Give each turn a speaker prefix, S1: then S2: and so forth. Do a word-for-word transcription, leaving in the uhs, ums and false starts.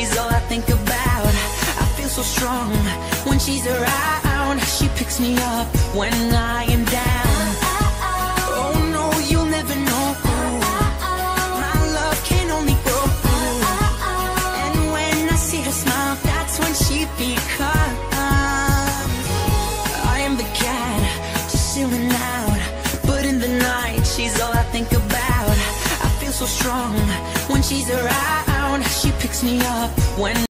S1: she's all I think about. I feel so strong when she's around. She picks me up when I am down. Oh no, you'll never know. My love can only grow. And when I see her smile, that's when she becomes. I am the cat, just chilling out, but in the night, she's all I think about. I feel so strong when she's around. She picks me up when